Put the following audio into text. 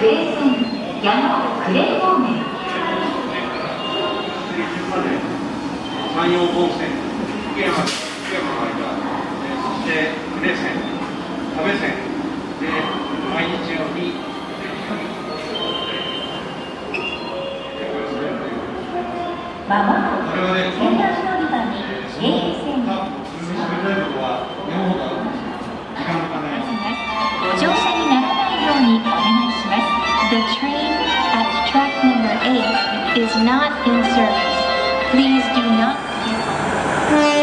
西線矢野呉方面。 山陽本線、福山の間、そして呉線、多部線で毎日のにまもなく仙台乗り場に京成線ご乗車にならないようにお願いします。The train at track number 8 is not in service. Please do not get on.